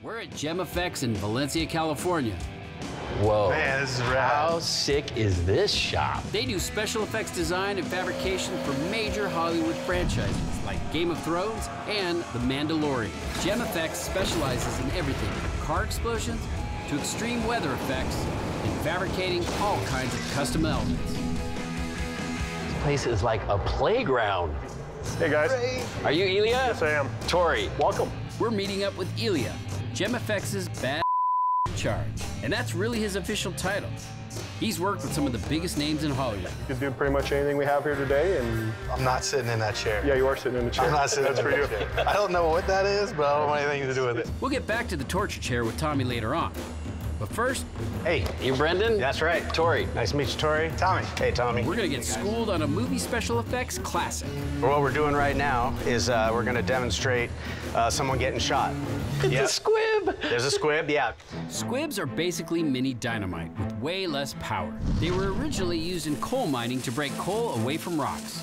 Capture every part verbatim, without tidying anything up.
We're at Gem Effects in Valencia, California. Whoa. Man, this is rad. How sick is this shop? They do special effects design and fabrication for major Hollywood franchises like Game of Thrones and The Mandalorian. Gem Effects specializes in everything from car explosions to extreme weather effects and fabricating all kinds of custom elements. This place is like a playground. Hey, guys. Are you Elia? Yes, I am. Tori, welcome. We're meeting up with Elia, Gem Effects' bad charge, and that's really his official title. He's worked with some of the biggest names in Hollywood. You can do pretty much anything we have here today, and I'm not sitting in that chair. yeah, you are sitting in the chair. I'm not sitting That's in for that you. chair. I don't know what that is, but I don't want anything to do with it. We'll get back to the torture chair with Tommy later on. But first, Hey, you Brendan? That's right. Tori. Nice to meet you, Tori. Tommy. Hey, Tommy. we're gonna get schooled on a movie special effects classic. Well, what we're doing right now is uh, we're going to demonstrate uh, someone getting shot. It's Yep. a squib. There's a squib, yeah. Squibs are basically mini dynamite with way less power. They were originally used in coal mining to break coal away from rocks.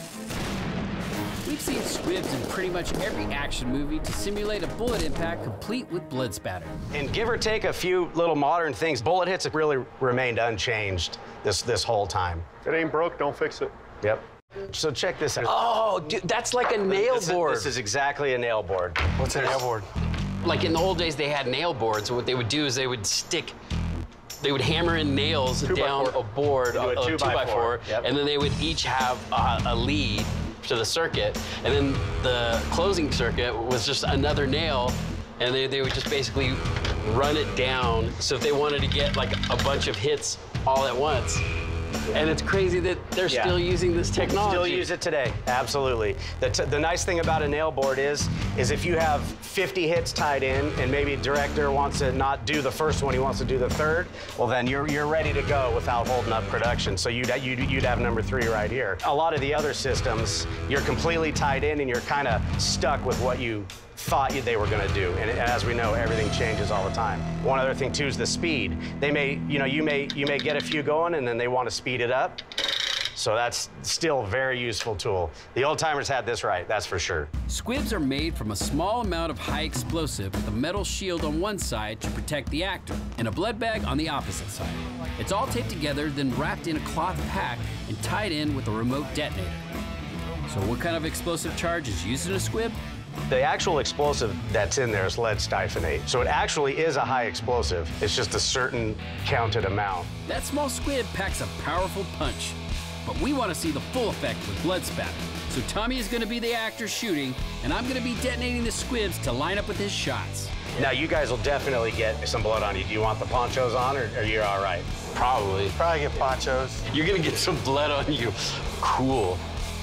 We've seen squibs in pretty much every action movie to simulate a bullet impact complete with blood spatter. And give or take a few little modern things, bullet hits have really remained unchanged this, this whole time. If it ain't broke, don't fix it. Yep. So check this out. Oh, dude, that's like a nail This is- board. This is exactly a nail board. What's a nail board? Like in the old days, they had nail boards. So what they would do is they would stick, they would hammer in nails Two by down four. a board, They do a a, two by four. Yep. and then they would each have a, a lead to the circuit, and then the closing circuit was just another nail, and they, they would just basically run it down. So if they wanted to get like a bunch of hits all at once, and it's crazy that they're Yeah. still using this technology. Still use it today, absolutely. The, t the nice thing about a nail board is, is if you have fifty hits tied in and maybe a director wants to not do the first one, he wants to do the third, well then you're, you're ready to go without holding up production. So you'd, you'd, you'd have number three right here. A lot of the other systems, you're completely tied in and you're kind of stuck with what you thought you, they were going to do. And, and as we know, everything changes all the time. One other thing too is the speed. They may, you know, you may, you may get a few going and then they want to speed it up. So that's still a very useful tool. The old timers had this right, that's for sure. Squibs are made from a small amount of high explosive with a metal shield on one side to protect the actor and a blood bag on the opposite side. It's all taped together, then wrapped in a cloth pack and tied in with a remote detonator. So what kind of explosive charge is used in a squib? The actual explosive that's in there is lead styphenate. So it actually is a high explosive. It's just a certain counted amount. That small squib packs a powerful punch. But we want to see the full effect with blood spatter. So Tommy is going to be the actor shooting, and I'm going to be detonating the squibs to line up with his shots. Now you guys will definitely get some blood on you. Do you want the ponchos on or are you all right? Probably. Probably get ponchos. You're gonna get some blood on you. Cool.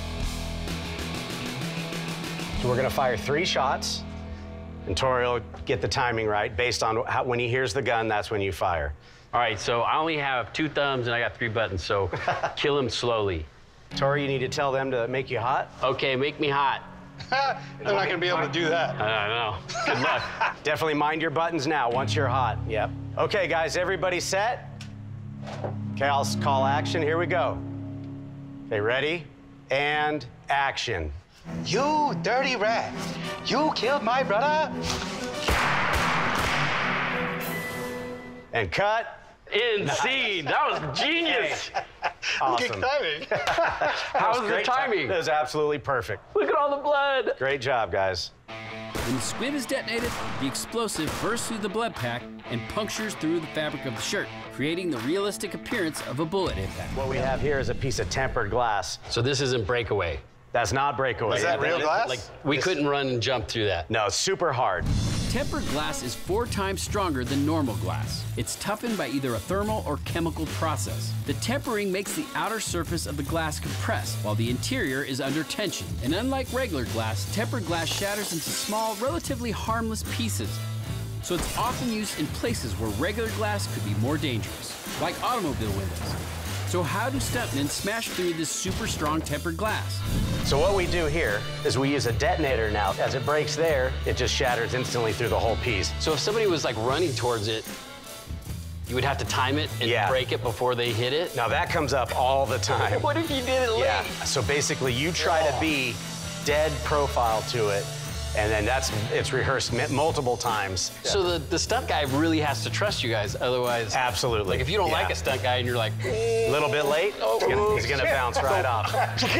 So we're gonna fire three shots and Tori will get the timing right based on how, when he hears the gun, that's when you fire. All right, so I only have two thumbs and I got three buttons, so kill him slowly. Tori, you need to tell them to make you hot. Okay, make me hot. They're not going to be able to do that. I don't know. Good luck. Definitely mind your buttons now once you're hot. Yep. Okay, guys, everybody set? Okay, I'll call action. Here we go. Okay, ready? And action. You dirty rat. You killed my brother. And cut. In scene. That was genius. Awesome. Good timing. How was the Great ti- timing? That was absolutely perfect. Look at all the blood. Great job, guys. When the squib is detonated, the explosive bursts through the blood pack and punctures through the fabric of the shirt, creating the realistic appearance of a bullet impact. What we have here is a piece of tempered glass. So this isn't breakaway. That's not breakaway. Is that Yeah, real glass? Like, we couldn't run and jump through that. No, it's super hard. Tempered glass is four times stronger than normal glass. It's toughened by either a thermal or chemical process. The tempering makes the outer surface of the glass compress, while the interior is under tension. And unlike regular glass, tempered glass shatters into small, relatively harmless pieces. So it's often used in places where regular glass could be more dangerous, like automobile windows. So how do stuntmen smash through this super strong tempered glass? So what we do here is we use a detonator now. As it breaks there, it just shatters instantly through the whole piece. So if somebody was like running towards it, you would have to time it and Yeah. break it before they hit it? Now that comes up all the time. What if you did it late? Yeah, so basically you try to be dead profile to it And then that's, it's rehearsed m- multiple times. So the, the stunt guy really has to trust you guys, other's Absolutely. Like if you don't Yeah. like a stunt guy and you're like, A little bit late, he's gonna, he's gonna bounce right off.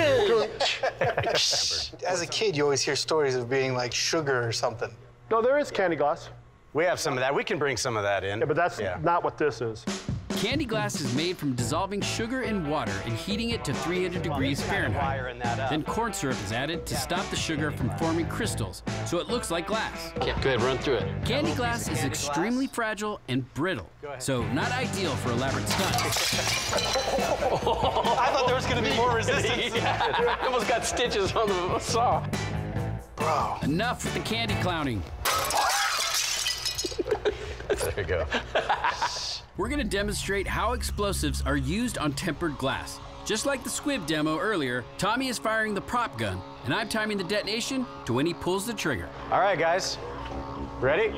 As a kid, you always hear stories of being like sugar or something. No, there is candy glass. We have some of that. We can bring some of that in. Yeah, but that's Yeah. not what this is. Candy glass is made from dissolving sugar in water and heating it to three hundred degrees Fahrenheit. Wiring that up. Then corn syrup is added to stop the sugar from forming crystals, so it looks like glass. okay, go ahead, run through it. Candy glass is extremely fragile and brittle, so not ideal for elaborate stunts. I thought there was gonna be more resistance. Yeah. I almost got stitches on the saw. Bro. Enough with the candy clowning. There you go. We're gonna demonstrate how explosives are used on tempered glass. Just like the squib demo earlier, Tommy is firing the prop gun, and I'm timing the detonation to when he pulls the trigger. All right, guys. Ready?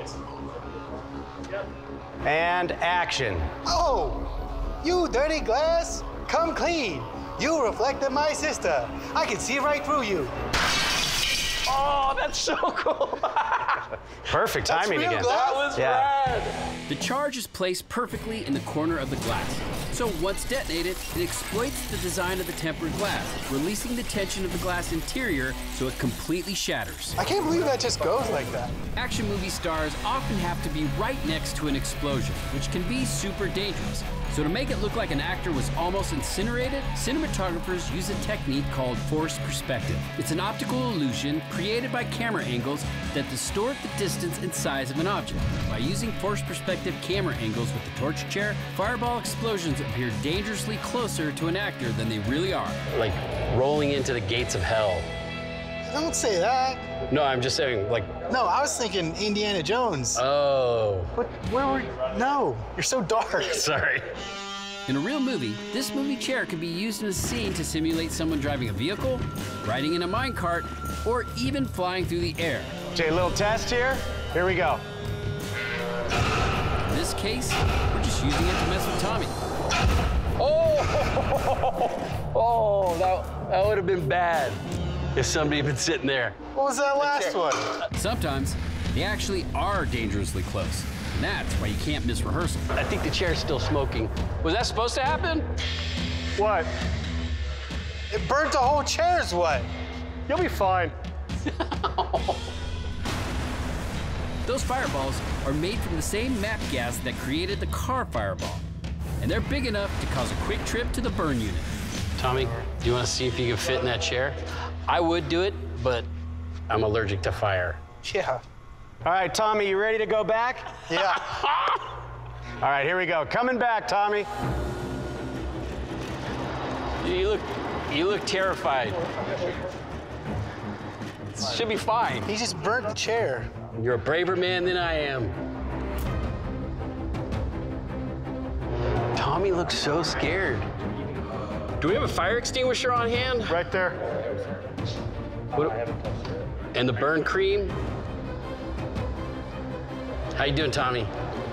And action. Oh, you dirty glass, come clean. You reflected my sister. I can see right through you. Oh, that's so cool. Perfect That's timing real again. glass? That was Yeah. rad. The charge is placed perfectly in the corner of the glass. So once detonated, it exploits the design of the tempered glass, releasing the tension of the glass interior so it completely shatters. I can't believe that just goes like that. Action movie stars often have to be right next to an explosion, which can be super dangerous. So to make it look like an actor was almost incinerated, cinematographers use a technique called forced perspective. It's an optical illusion created by camera angles that distort the distance and size of an object. By using forced perspective camera angles with the torture chair, fireball explosions appear dangerously closer to an actor than they really are. Like rolling into the gates of hell. Don't say that. No, I'm just saying, like, No, I was thinking Indiana Jones. oh, What? Where were? No, you're so dark. sorry. In a real movie, this movie chair can be used in a scene to simulate someone driving a vehicle, riding in a minecart, or even flying through the air. Okay, a little test here. Here we go. In this case, we're just using it to mess with Tommy. Oh, oh, that, that would have been bad if somebody had been sitting there. What was that last one? Sometimes, they actually are dangerously close. And that's why you can't miss rehearsal. I think the chair's still smoking. Was that supposed to happen? What? It burnt the whole chair's what? You'll be fine. Those fireballs are made from the same map gas that created the car fireball. And they're big enough to cause a quick trip to the burn unit. Tommy, do you want to see if you can fit in that chair? I would do it, but I'm allergic to fire. Yeah. All right, Tommy, you ready to go back? Yeah. All right, here we go. Coming back, Tommy. You look, you look terrified. Should be fine. He just burnt the chair. You're a braver man than I am. Tommy looks so scared. Do we have a fire extinguisher on hand? Right there. What, and the burn cream? How you doing, Tommy?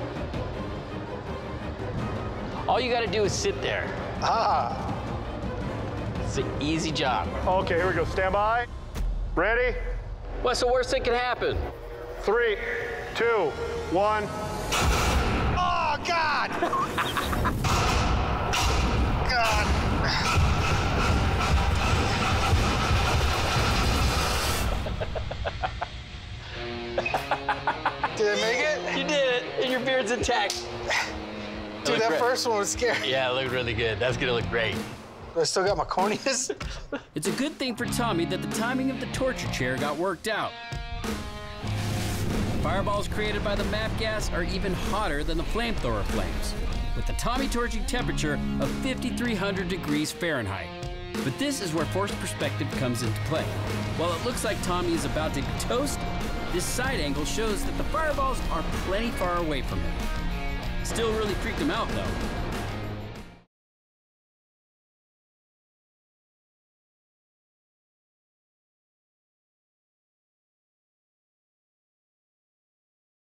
All you gotta do is sit there. Ah. It's an easy job. Okay, here we go. Stand by. Ready? What's the worst that can happen? Three, two, one. Oh God. God. Did I make it? You did it, and your beard's intact. Dude, looked that great. first one was scary. Yeah, it looked really good. That's gonna look great. I still got my corneas. It's a good thing for Tommy that the timing of the torture chair got worked out. Fireballs created by the map gas are even hotter than the flamethrower flames, with the Tommy torching temperature of fifty-three hundred degrees Fahrenheit. But this is where forced perspective comes into play. While it looks like Tommy is about to get toast, this side angle shows that the fireballs are plenty far away from him. Still really freaked him out though.